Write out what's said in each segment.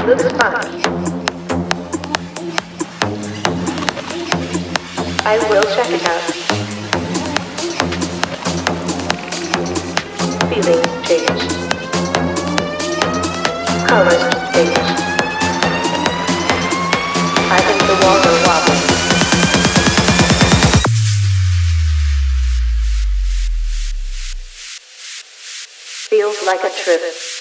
looks fun. I will check it out. Feelings change. Colors change. I think the walls are wobbling. Feels like a trip.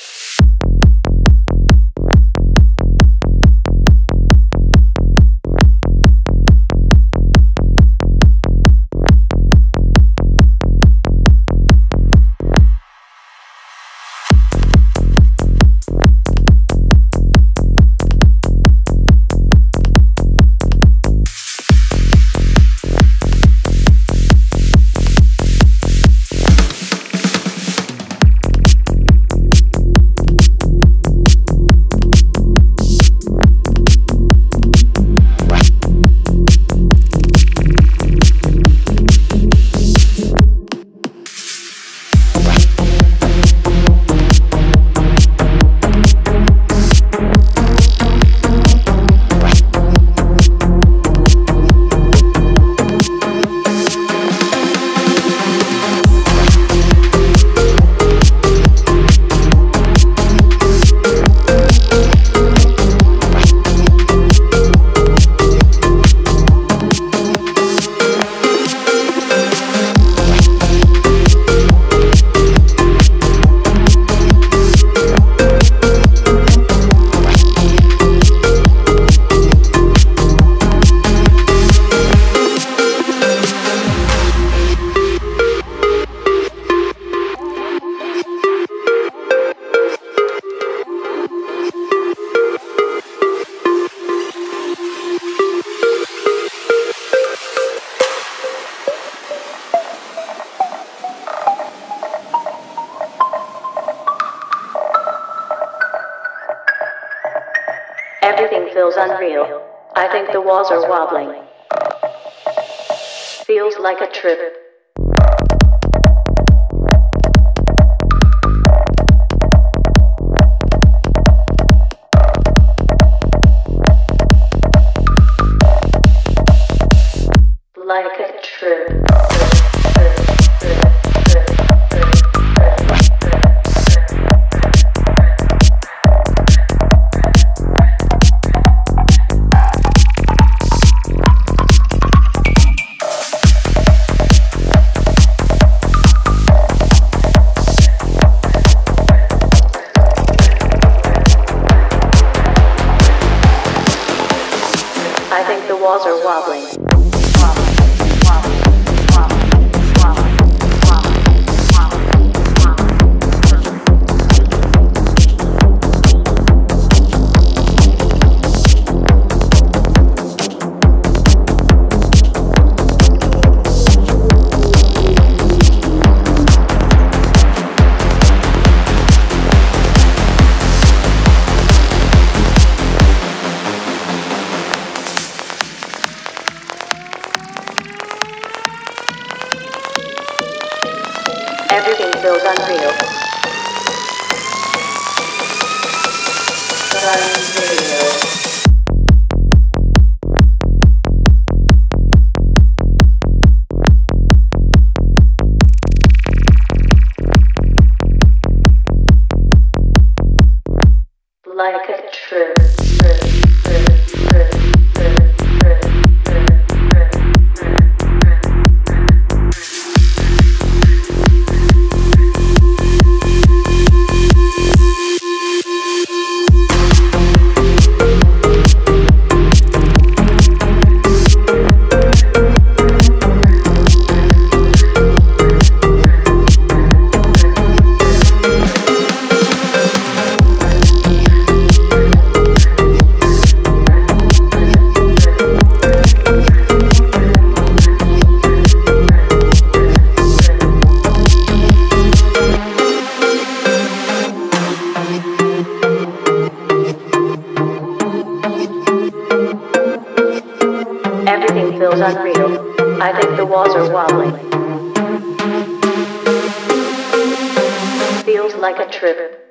Everything feels unreal. I think the walls are wobbling. Feels like a trip. Like a trip. I think the walls are wobbling. Everything feels unreal. Unreal. Like a trip. Everything feels unreal. I think the walls are wobbling. Feels like a trip.